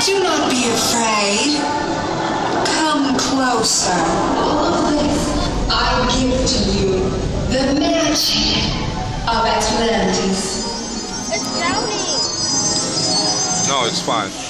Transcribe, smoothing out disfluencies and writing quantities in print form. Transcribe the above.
Do not be afraid. Come closer. All of this I give to you. The magic of Atlantis. It's drowning. No, it's fine.